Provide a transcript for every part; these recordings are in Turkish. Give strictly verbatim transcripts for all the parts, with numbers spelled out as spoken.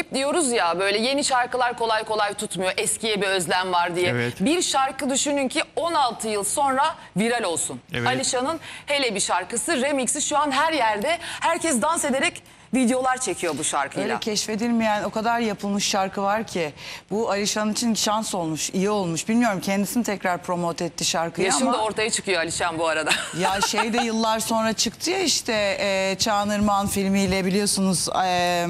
Hep diyoruz ya böyle yeni şarkılar kolay kolay tutmuyor. Eskiye bir özlem var diye. Evet. Bir şarkı düşünün ki on altı yıl sonra viral olsun. Evet. Alişan'ın hele bir şarkısı, remix'i şu an her yerde. Herkes dans ederek videolar çekiyor bu şarkıyla. Öyle keşfedilmeyen o kadar yapılmış şarkı var ki. Bu Alişan için şans olmuş, iyi olmuş. Bilmiyorum, kendisi mi tekrar promote etti şarkıyı Yaşım ama. da ortaya çıkıyor Alişan bu arada. Ya şey de yıllar sonra çıktı ya işte e, Çağınırman filmiyle, biliyorsunuz. E,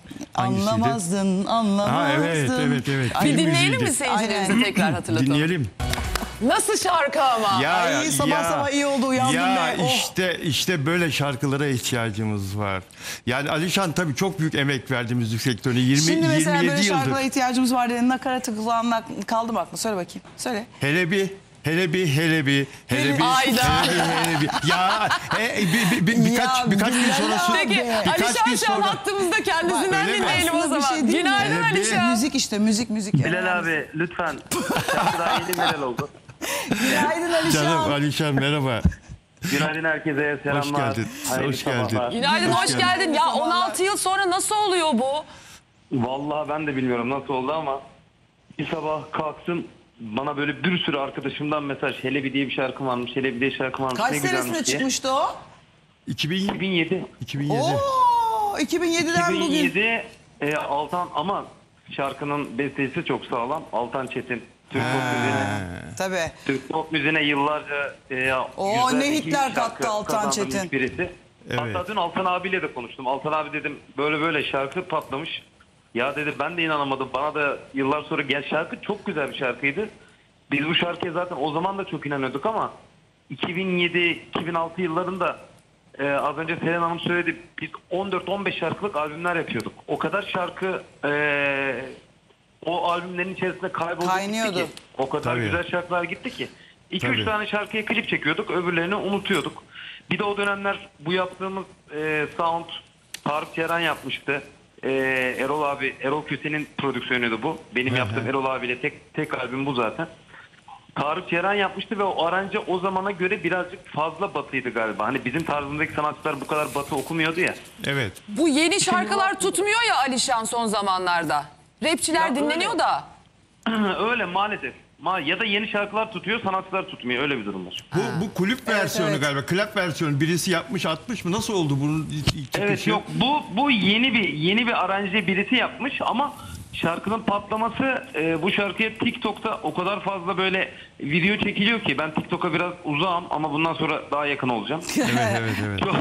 anlamazdın, anlamazdın. Ha, evet, evet, evet. Ay, Bir dinleyelim mi müziğiydi. seyircilerimize Aynen. tekrar hatırlatalım. Dinleyelim. Nasıl şarkı ama? Ya, Ay, sabah sabah iyi oldu, uyandım ya be, oh. işte işte böyle şarkılara ihtiyacımız var. Yani Alişan tabii çok büyük emek verdi müzik sektörüne. yirmi Şimdi mesela yirmi böyle yedi şarkılara yıldır. ihtiyacımız var dedin. Nakaratı kulağına kaldı mı aklına? Söyle bakayım. Söyle. Hele bir Hele bir, hele bir, hele bir, Ayda. hele bir, hele bir. Ya e, bir, bir, bir, birkaç, Ya, birkaç gün Bilal sonrası. abi. Peki birkaç Alişan gün şu an sonra- hattımızda, kendisinden Öyle mi? dinleyelim o Aslında bir zaman. şey değil mi? Günaydın Hele bir- Alişan. Müzik işte, müzik müzik. Bilal abi lütfen. Şarkı daha yeni viral oldu. Günaydın Alişan. Canım Alişan merhaba. Günaydın herkese, selamlar. Hoş geldin. Hayırlı Hoş geldin. sabahlar. Günaydın, Hoş hoş geldin. geldin. Ya on altı yıl sonra nasıl oluyor bu? Vallahi ben de bilmiyorum nasıl oldu ama bir sabah kalktım, bana böyle bir sürü arkadaşımdan mesaj. Hele bir diye bir şarkı varmış, hele bir diye şarkı varmış. Kaç ne senesinde güzelmiş diye. çıkmıştı o? iki bin iki bin yedi. iki bin yedi. Oo, iki bin yediden bugün. iki bin yedi e, Altan, ama şarkının bestesi çok sağlam. Altan Çetin. Türk pop müziğine, Tabii. Türk pop müziğine yıllarca e, Oo, yüzlerce ne hit hitler şarkı kattı Altan kazandırmış Çetin. birisi. Evet. Hatta dün Altan abiyle de konuştum. Altan abi dedim böyle böyle şarkı patlamış. Ya dedi ben de inanamadım. Bana da yıllar sonra gel, şarkı çok güzel bir şarkıydı. Biz bu şarkıya zaten o zaman da çok inanıyorduk ama iki bin yedi iki bin altı yıllarında e, az önce Selen Hanım söyledi. Biz on dört on beş şarkılık albümler yapıyorduk. O kadar şarkı e, o albümlerin içerisinde kayboldu Kaynıyordu. gitti ki. O kadar Tabii. güzel şarkılar gitti ki. iki üç Tabii. tane şarkıya klip çekiyorduk. Öbürlerini unutuyorduk. Bir de o dönemler bu yaptığımız e, sound Tarık Ceren yapmıştı. E, Erol abi, Erol Köse'nin prodüksiyonuydu bu. Benim Hı hı. yaptığım Erol abiyle tek tek albüm bu zaten. Tarık Ceren yapmıştı ve o aranca o zamana göre birazcık fazla batıydı galiba. Hani bizim tarzımızdaki sanatçılar bu kadar batı okumuyordu ya. Evet. Bu yeni şarkılar tutmuyor ya Alişan son zamanlarda. Rapçiler Ya dinleniyor öyle. da. Öyle maalesef. Ma ya da yeni şarkılar tutuyor, sanatçılar tutmuyor. Öyle bir durum var. Bu, bu kulüp versiyonu evet. galiba. Klap versiyonu. Birisi yapmış atmış mı? Nasıl oldu bunun ilk, ilk Evet, çıkışı? yok bu bu yeni bir yeni bir aranje birisi yapmış ama şarkının patlaması e, bu şarkıya TikTok'ta o kadar fazla böyle video çekiliyor ki ben TikTok'a biraz uzağım ama bundan sonra daha yakın olacağım. Evet evet evet. Çok,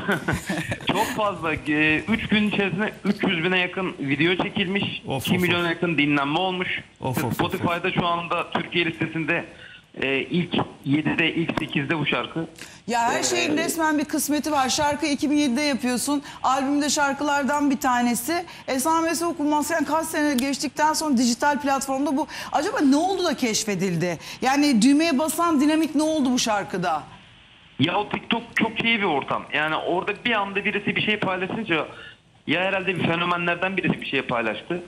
çok fazla üç gün içerisinde üç yüz bine yakın video çekilmiş. Of, iki of, milyona of. yakın dinlenme olmuş. Of, of, of, Spotify'da şu anda Türkiye listesinde e, ilk yedide ilk sekizde bu şarkı. Ya her şeyin resmen bir kısmeti var. Şarkı iki bin yedide yapıyorsun. Albümde şarkılardan bir tanesi. Esamesi okunmazken kaç sene geçtikten sonra dijital platformda bu. Acaba ne oldu da keşfedildi? Yani düğmeye basan dinamik ne oldu bu şarkıda? Ya o TikTok çok şey bir ortam. Yani orada bir anda birisi bir şey paylaşınca ya herhalde bir fenomenlerden birisi bir şey paylaştı.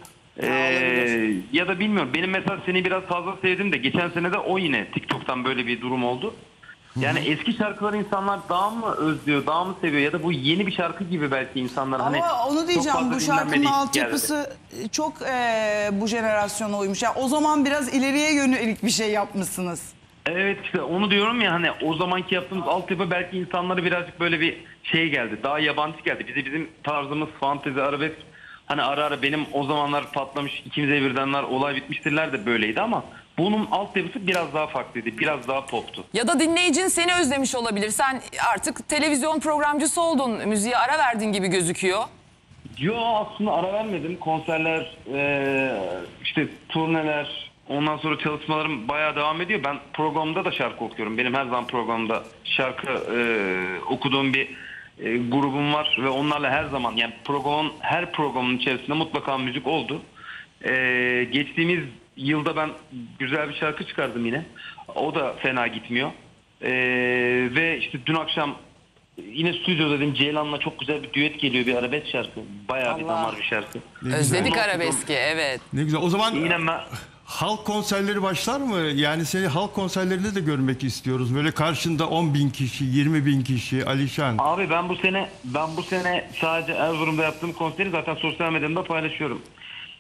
Ee, ya da bilmiyorum. Benim mesela seni biraz fazla sevdim de geçen sene de o yine TikTok'tan böyle bir durum oldu. Yani eski şarkıları insanlar daha mı özlüyor, daha mı seviyor ya da bu yeni bir şarkı gibi belki insanlar Ama hani onu çok diyeceğim, fazla bu dinlenmedi şarkının geldi. altyapısı çok e, bu jenerasyona uymuş. Yani o zaman biraz ileriye yönelik bir şey yapmışsınız. Evet, işte onu diyorum ya, hani o zamanki yaptığımız altyapı belki insanlara birazcık böyle bir şey geldi. Daha yabancı geldi. Bize bizim tarzımız fantezi, arabesk, hani ara ara benim o zamanlar patlamış ikimize birdenler olay bitmiştirler de böyleydi ama bunun altyapısı biraz daha farklıydı. Biraz daha poptu. Ya da dinleyicin seni özlemiş olabilir. Sen artık televizyon programcısı oldun. Müziğe ara verdin gibi gözüküyor. Yo, aslında ara vermedim. Konserler, e, işte turneler, ondan sonra çalışmalarım bayağı devam ediyor. Ben programda da şarkı okuyorum. Benim her zaman programda şarkı e, okuduğum bir e, grubum var ve onlarla her zaman, yani programın her programın içerisinde mutlaka müzik oldu. E, geçtiğimiz yılda ben güzel bir şarkı çıkardım yine. O da fena gitmiyor. E, ve işte dün akşam yine stüdyoda dedim Ceylan'la çok güzel bir düet geliyor, bir arabesk şarkı. Bayağı bir Allah. damar bir şarkı. Özledik güzel. arabeski, evet. Ne güzel. O zaman Yine ben... halk konserleri başlar mı? Yani seni halk konserlerinde de görmek istiyoruz. Böyle karşında on bin kişi, yirmi bin kişi, Alişan. Abi ben bu sene ben bu sene sadece Erzurum'da yaptığım konseri zaten sosyal medyamda paylaşıyorum.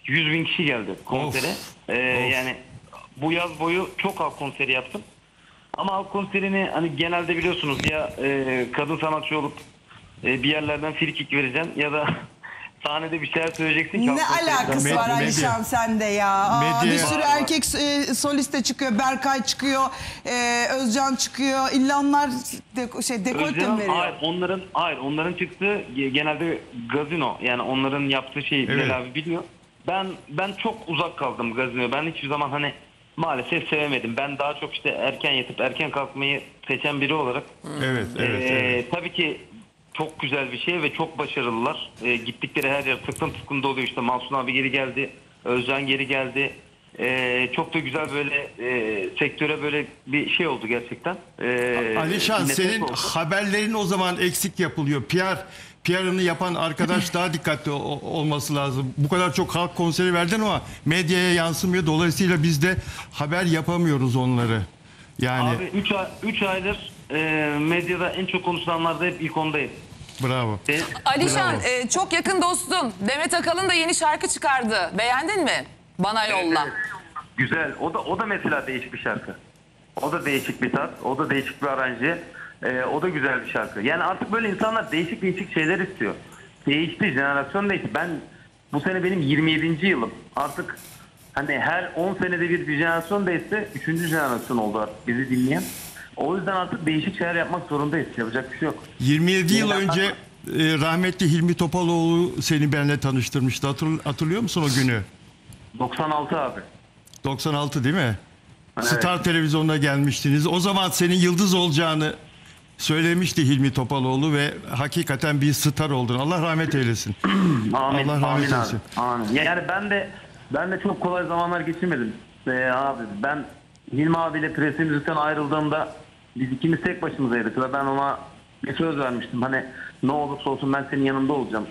yüz bin kişi geldi konsere. Of, Ee, yani bu yaz boyu çok halk konseri yaptım. Ama halk konserini hani genelde biliyorsunuz ya e, kadın sanatçı olup e, bir yerlerden frikik vereceksin ya da sahnede bir şeyler söyleyeceksin ki. Ne halk konserinde- alakası Med- var medya. Alişan sende ya? Aa, Medya- bir sürü erkek e, soliste çıkıyor. Berkay çıkıyor. e, Özcan çıkıyor. İlla onlar de, şey, dekolte mi Özcan'ın, veriyor? hayır, onların hayır onların çıktığı genelde gazino, yani onların yaptığı şeyi Evet. Bilal abi biliyor. Ben ben çok uzak kaldım gazino. Ben hiçbir zaman hani maalesef sevemedim. Ben daha çok işte erken yatıp erken kalkmayı seçen biri olarak Evet, evet, Ee, evet. tabii ki çok güzel bir şey ve çok başarılılar. Ee, gittikleri her yer tıklım tıklım doluyor. İşte Mahsun abi geri geldi. Özcan geri geldi. Ee, çok da güzel böyle e, sektöre böyle bir şey oldu gerçekten. Ee, Alişan, nefes senin oldu. haberlerin o zaman eksik yapılıyor. P R P R'ını yapan arkadaş daha dikkatli o- olması lazım. Bu kadar çok halk konseri verdin ama medyaya yansımıyor. Dolayısıyla biz de haber yapamıyoruz onları. Yani Abi üç ay, üç aydır e, medyada en çok konuşulanlarda hep ilk ondayım. bravo. Ve- Alişan Bravo. e, çok yakın dostun Demet Akalın da yeni şarkı çıkardı. Beğendin mi? Bana yolla. Güzel. O da o da mesela değişik bir şarkı. O da değişik bir tat. O da değişik bir aranje. Ee, o da güzel bir şarkı. Yani artık böyle insanlar değişik değişik şeyler istiyor. Değişti. Jenerasyon değişti. Ben bu sene benim yirmi yedinci yılım. Artık hani her on senede bir bir jenerasyon değişse üçüncü jenerasyon oldu artık bizi dinleyen. O yüzden artık değişik şeyler yapmak zorundayız. Yapacak bir şey yok. yirmi yedi yıl Yeniden- önce e, rahmetli Hilmi Topaloğlu seni benimle tanıştırmıştı. Hatır- hatırlıyor musun o günü? doksan altı abi. doksan altı değil mi? Evet. Star Televizyon'da gelmiştiniz. O zaman senin yıldız olacağını söylemişti Hilmi Topaloğlu ve hakikaten bir star oldun. Allah rahmet eylesin. Amin. Allah rahmet Amin abi. eylesin. Amin. Yani ben de ben de çok kolay zamanlar geçirmedim. Ee, abi ben Hilmi abiyle Presi Müzik'ten ayrıldığımda biz ikimiz tek başımızaydık ve ben ona bir söz vermiştim. Hani ne olursa olsun ben senin yanında olacağım.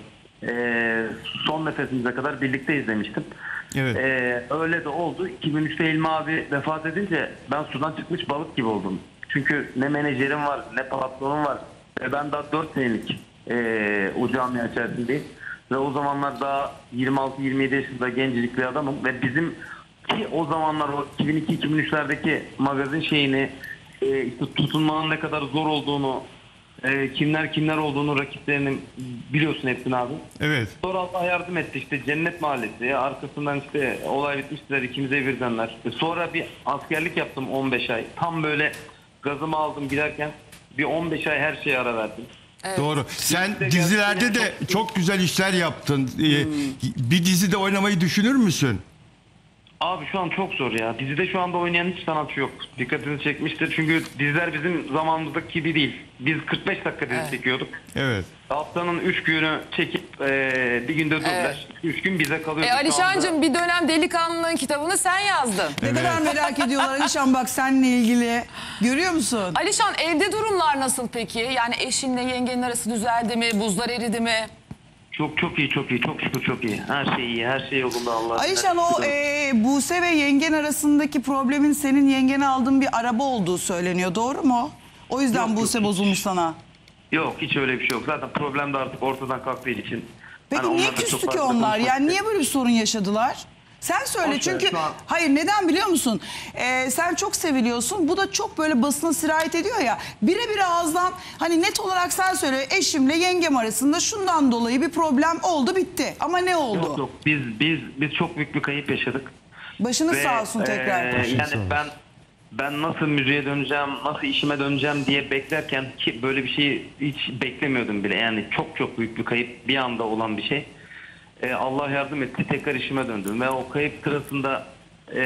Ee, son nefesimize kadar birlikteyiz demiştim. Evet. Ee, öyle de oldu. iki bin üçte Hilmi abi vefat edince ben sudan çıkmış balık gibi oldum. Çünkü ne menajerim var, ne patronum var. Ve ben daha dört senelik ee, o camia içerisindeyim. Ve o zamanlar daha yirmi altı yirmi yedi yaşında gencecik bir adamım. Ve bizim ki o zamanlar o iki bin iki iki bin üçlerdeki magazin şeyini e, işte tutunmanın ne kadar zor olduğunu, e, kimler kimler olduğunu, rakiplerinin biliyorsun hepsini abi. Evet. Sonra Allah yardım etti, işte Cennet Mahallesi, arkasından işte olay bitmişler, ikimize birdenler. E, Sonra bir askerlik yaptım on beş ay. Tam böyle gazımı aldım giderken bir on beş ay her şeye ara verdim. Doğru. Sen Biz de dizilerde de gerçekten çok güzel işler yaptın. Ee, Hmm. Bir dizide oynamayı düşünür müsün? Abi şu an çok zor ya. Dizide şu anda oynayan hiç sanatçı yok. Dikkatini çekmiştir. Çünkü diziler bizim zamanımızdaki gibi değil. Biz kırk beş dakika dizi çekiyorduk. Evet. Haftanın üç günü çekip e, bir günde dublaj. Evet. üç gün bize kalıyordu. E, Şu Alişancığım anda- bir dönem Delikanlının kitabını sen yazdın. Ne kadar merak ediyorlar Alişan, bak seninle ilgili. Görüyor musun? Alişan, evde durumlar nasıl peki? Yani eşinle yengenin arası düzeldi mi? Buzlar eridi mi? Çok çok iyi, çok iyi. Çok şükür çok iyi. Her şey iyi, her şey yolunda Allah. Alişan, o e, Buse ve yengen arasındaki problemin senin yengene aldığın bir araba olduğu söyleniyor. Doğru mu? O yüzden Yok, Buse yok, bozulmuş sana. Yok, hiç öyle bir şey yok. Zaten problem de artık ortadan kalktığı için. Peki Hani niye onlar da çok küstü ki fazla onlar? konuşmak Yani niye böyle bir sorun yaşadılar? Sen söyle, Boş ver, çünkü şu an- hayır, neden biliyor musun? Ee, sen çok seviliyorsun. Bu da çok böyle basına sirayet ediyor ya. Birebir ağızdan hani net olarak sen söyle, eşimle yengem arasında şundan dolayı bir problem oldu, bitti. Ama ne oldu? Yok yok. Biz biz biz çok büyük bir kayıp yaşadık. Başınız Ve, sağ olsun tekrar. e, Başınız sağ yani olsun. ben ben nasıl müziğe döneceğim, nasıl işime döneceğim diye beklerken ki böyle bir şeyi hiç beklemiyordum bile. Yani çok çok büyük bir kayıp, bir anda olan bir şey. E, Allah yardım etti, tekrar işime döndüm ve o kayıp sırasında e,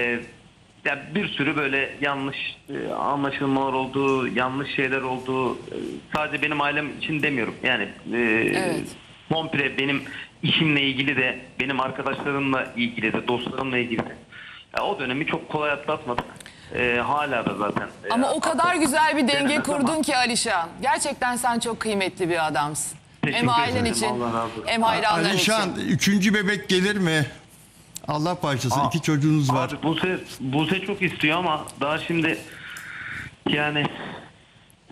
ya bir sürü böyle yanlış e, anlaşılmalar oldu, yanlış şeyler oldu. E, sadece benim ailem için demiyorum. Yani e, Evet. komple benim işimle ilgili de, benim arkadaşlarımla ilgili de, dostlarımla ilgili de. Ya o dönemi çok kolay atlatmadık. E, hala da zaten. e, Ama o kadar güzel bir denge Denemez kurdun ama. ki Alişan. Gerçekten sen çok kıymetli bir adamsın. Teşekkür Hem ailen ederim, için Allah razı olsun. hem hayranların Alişan, için. üçüncü bebek gelir mi? Allah bağışlasın. Aa, İki çocuğunuz var. Abi Buse, Buse çok istiyor ama daha şimdi yani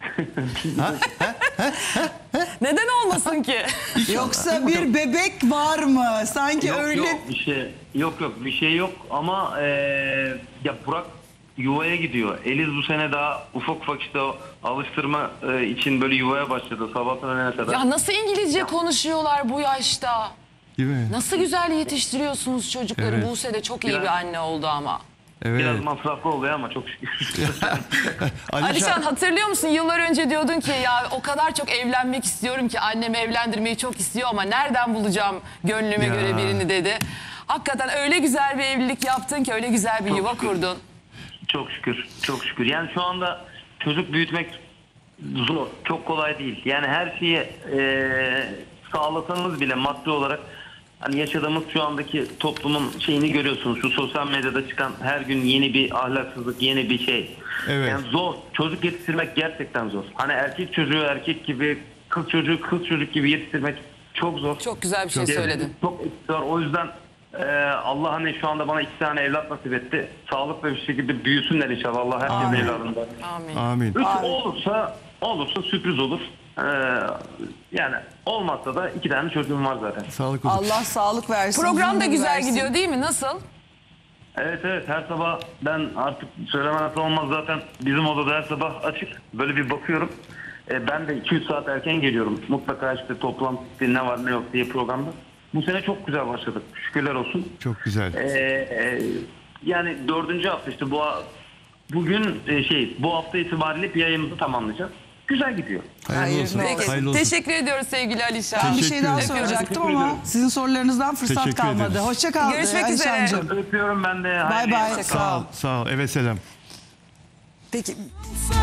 Neden olmasın ki? Yoksa bir bebek var mı? Sanki Yok öyle. yok bir şey yok yok bir şey yok ama eee, ya Burak yuvaya gidiyor. Eliz bu sene daha ufak ufak işte o alıştırma e, için böyle yuvaya başladı sabahtan öğlene kadar. Ya nasıl İngilizce konuşuyorlar bu yaşta? Değil mi? Nasıl güzel yetiştiriyorsunuz çocukları. Evet. Buse de çok iyi Biraz- bir anne oldu ama. Evet. Biraz masraflı oluyor ama çok şükür. Alişan hatırlıyor musun? Yıllar önce diyordun ki ya o kadar çok evlenmek istiyorum ki annem evlendirmeyi çok istiyor ama nereden bulacağım gönlüme Ya. göre birini dedi. Hakikaten öyle güzel bir evlilik yaptın ki öyle güzel bir yuva şükür. kurdun. Çok şükür, çok şükür. Yani şu anda çocuk büyütmek zor, çok kolay değil. Yani her şeyi e, sağlasanız bile maddi olarak hani yaşadığımız şu andaki toplumun şeyini görüyorsunuz. Şu sosyal medyada çıkan her gün yeni bir ahlaksızlık, yeni bir şey. Evet. Yani zor. Çocuk yetiştirmek gerçekten zor. Hani erkek çocuğu erkek gibi, kız çocuğu kız çocuk gibi yetiştirmek çok zor. Çok güzel bir şey Evet, söyledin. Çok zor. O yüzden e, Allah hani şu anda bana iki tane evlat nasip etti. Sağlıklı bir şekilde büyüsünler inşallah. Allah herkesin evladında. Amin. Amin. Üç olursa olursa sürpriz olur. Ee, yani olmazsa da iki tane çocuğum var zaten. Sağlık olsun. Allah sağlık versin. Program da huzur güzel versin. gidiyor değil mi? Nasıl? Evet evet her sabah ben artık söylemezsem olmaz zaten bizim odada her sabah açık. Böyle bir bakıyorum. Ee, ben de iki üç saat erken geliyorum. Mutlaka işte toplantı ne var ne yok diye programda. Bu sene çok güzel başladık. Şükürler olsun. Çok güzel. Ee, e, yani dördüncü hafta işte bu bugün e, şey bu hafta itibariyle bir yayımızı tamamlayacağız. Güzel gidiyor. Hayırlı Hayırlı olsun. olsun. Peki. Hayırlı olsun. Teşekkür ediyoruz sevgili Alişan. Ben bir Teşekkür şey daha ederim. soracaktım Teşekkür ama ederim. sizin sorularınızdan fırsat Teşekkür kalmadı. ederiz. Hoşça kal. Görüşmek üzere. Alişancığım. Öpüyorum ben de. Bay Hayırlı bay. yayınlar. Sağ ol. Sağ ol. Evet selam. Peki